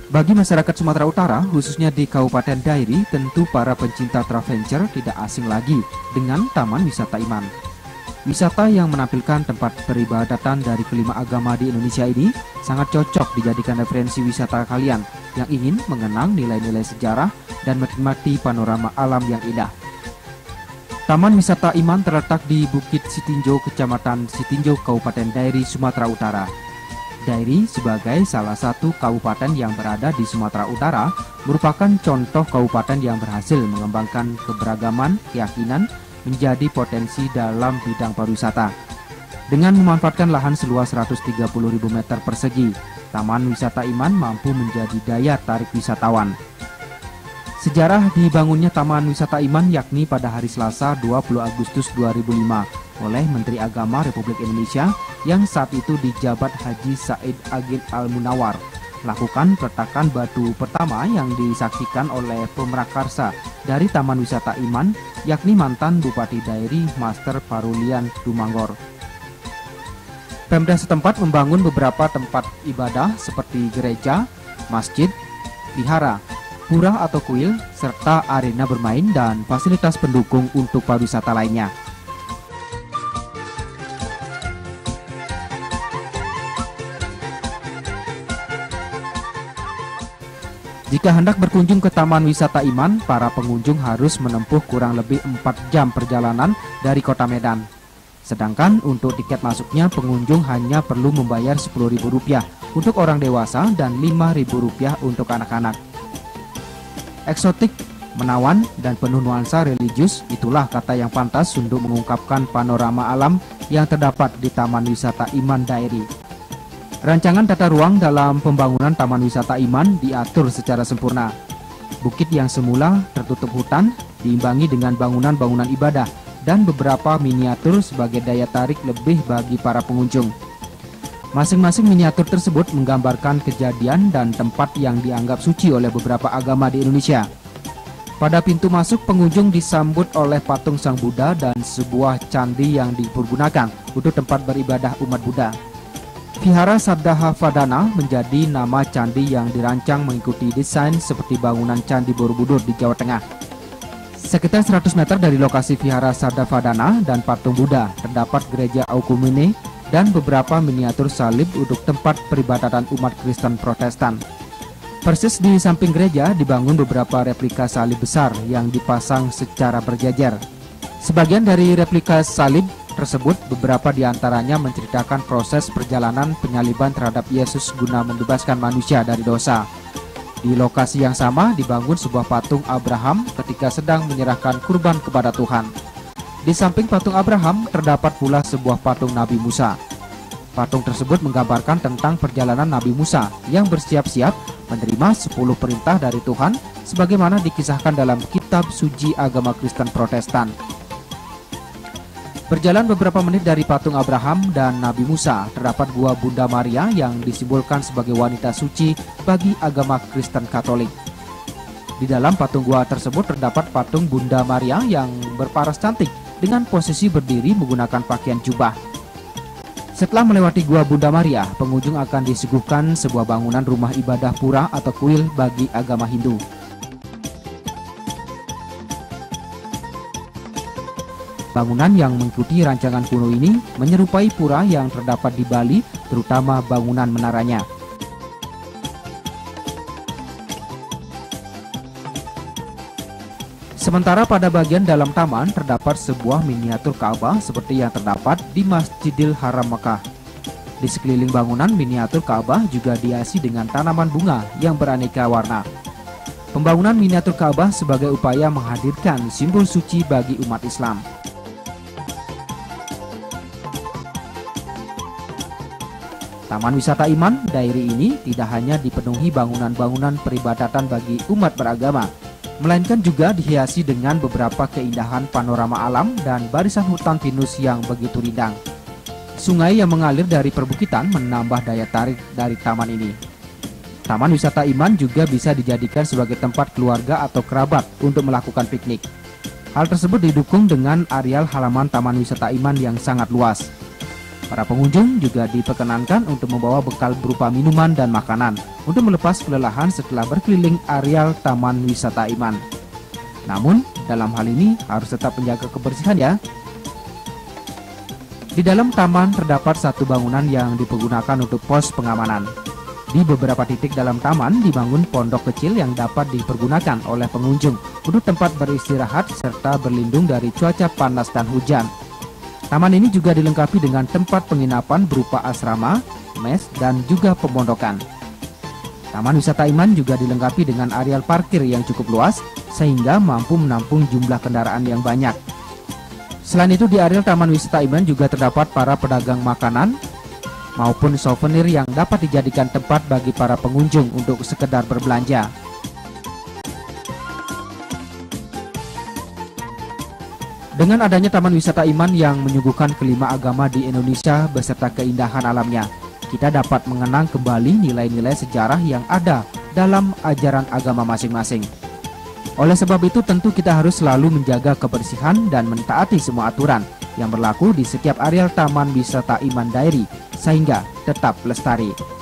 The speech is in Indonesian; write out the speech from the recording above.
Bagi masyarakat Sumatera Utara, khususnya di Kabupaten Dairi, tentu para pencinta traveler tidak asing lagi dengan Taman Wisata Iman. Wisata yang menampilkan tempat peribadatan dari kelima agama di Indonesia ini sangat cocok dijadikan referensi wisata kalian yang ingin mengenang nilai-nilai sejarah dan menikmati panorama alam yang indah. Taman Wisata Iman terletak di Bukit Sitinjau, Kecamatan Sitinjau, Kabupaten Dairi, Sumatera Utara. Dairi sebagai salah satu kabupaten yang berada di Sumatera Utara merupakan contoh kabupaten yang berhasil mengembangkan keberagaman keyakinan menjadi potensi dalam bidang pariwisata. Dengan memanfaatkan lahan seluas 130.000 meter persegi, Taman Wisata Iman mampu menjadi daya tarik wisatawan. Sejarah dibangunnya Taman Wisata Iman yakni pada hari Selasa 20 Agustus 2005 oleh Menteri Agama Republik Indonesia yang saat itu dijabat Haji Said Agil Al-Munawar lakukan peletakan batu pertama yang disaksikan oleh pemrakarsa dari Taman Wisata Iman yakni mantan Bupati Dairi Master Parulian Dumanggor. Pemda setempat membangun beberapa tempat ibadah seperti gereja, masjid, vihara, pura atau kuil, serta arena bermain dan fasilitas pendukung untuk pariwisata lainnya. Jika hendak berkunjung ke Taman Wisata Iman, para pengunjung harus menempuh kurang lebih 4 jam perjalanan dari kota Medan. Sedangkan untuk tiket masuknya, pengunjung hanya perlu membayar Rp10.000 untuk orang dewasa dan Rp5.000 untuk anak-anak. Eksotik, menawan, dan penuh nuansa religius, itulah kata yang pantas untuk mengungkapkan panorama alam yang terdapat di Taman Wisata Iman Dairi. Rancangan tata ruang dalam pembangunan Taman Wisata Iman diatur secara sempurna. Bukit yang semula tertutup hutan diimbangi dengan bangunan-bangunan ibadah dan beberapa miniatur sebagai daya tarik lebih bagi para pengunjung. Masing-masing miniatur tersebut menggambarkan kejadian dan tempat yang dianggap suci oleh beberapa agama di Indonesia. Pada pintu masuk, pengunjung disambut oleh patung Sang Buddha dan sebuah candi yang dipergunakan untuk tempat beribadah umat Buddha. Vihara Saddahavadana menjadi nama candi yang dirancang mengikuti desain seperti bangunan Candi Borobudur di Jawa Tengah. Sekitar 100 meter dari lokasi Vihara Saddahavadana dan patung Buddha terdapat gereja Aukumene dan beberapa miniatur salib untuk tempat peribadatan umat Kristen Protestan. Persis di samping gereja dibangun beberapa replika salib besar yang dipasang secara berjajar. Sebagian dari replika salib tersebut, beberapa diantaranya menceritakan proses perjalanan penyaliban terhadap Yesus guna membebaskan manusia dari dosa. Di lokasi yang sama dibangun sebuah patung Abraham ketika sedang menyerahkan kurban kepada Tuhan. Di samping patung Abraham terdapat pula sebuah patung Nabi Musa. Patung tersebut menggambarkan tentang perjalanan Nabi Musa yang bersiap-siap menerima 10 perintah dari Tuhan sebagaimana dikisahkan dalam kitab suci agama Kristen Protestan. Berjalan beberapa menit dari patung Abraham dan Nabi Musa, terdapat gua Bunda Maria yang disimbolkan sebagai wanita suci bagi agama Kristen Katolik. Di dalam patung gua tersebut terdapat patung Bunda Maria yang berparas cantik dengan posisi berdiri menggunakan pakaian jubah. Setelah melewati gua Bunda Maria, pengunjung akan disuguhkan sebuah bangunan rumah ibadah pura atau kuil bagi agama Hindu. Bangunan yang mengikuti rancangan kuno ini menyerupai pura yang terdapat di Bali, terutama bangunan menaranya. Sementara pada bagian dalam taman terdapat sebuah miniatur Ka'bah seperti yang terdapat di Masjidil Haram Mekah. Di sekeliling bangunan miniatur Ka'bah juga dihiasi dengan tanaman bunga yang beraneka warna. Pembangunan miniatur Ka'bah sebagai upaya menghadirkan simbol suci bagi umat Islam. Taman Wisata Iman Dairi ini tidak hanya dipenuhi bangunan-bangunan peribadatan bagi umat beragama, melainkan juga dihiasi dengan beberapa keindahan panorama alam dan barisan hutan pinus yang begitu rindang. Sungai yang mengalir dari perbukitan menambah daya tarik dari taman ini. Taman Wisata Iman juga bisa dijadikan sebagai tempat keluarga atau kerabat untuk melakukan piknik. Hal tersebut didukung dengan areal halaman Taman Wisata Iman yang sangat luas. Para pengunjung juga diperkenankan untuk membawa bekal berupa minuman dan makanan untuk melepas kelelahan setelah berkeliling areal Taman Wisata Iman. Namun, dalam hal ini harus tetap menjaga kebersihan ya. Di dalam taman terdapat satu bangunan yang dipergunakan untuk pos pengamanan. Di beberapa titik dalam taman dibangun pondok kecil yang dapat dipergunakan oleh pengunjung untuk tempat beristirahat serta berlindung dari cuaca panas dan hujan. Taman ini juga dilengkapi dengan tempat penginapan berupa asrama, mes, dan juga pemondokan. Taman Wisata Iman juga dilengkapi dengan areal parkir yang cukup luas sehingga mampu menampung jumlah kendaraan yang banyak. Selain itu di areal Taman Wisata Iman juga terdapat para pedagang makanan maupun souvenir yang dapat dijadikan tempat bagi para pengunjung untuk sekedar berbelanja. Dengan adanya Taman Wisata Iman yang menyuguhkan kelima agama di Indonesia beserta keindahan alamnya, kita dapat mengenang kembali nilai-nilai sejarah yang ada dalam ajaran agama masing-masing. Oleh sebab itu tentu kita harus selalu menjaga kebersihan dan mentaati semua aturan yang berlaku di setiap areal Taman Wisata Iman Dairi sehingga tetap lestari.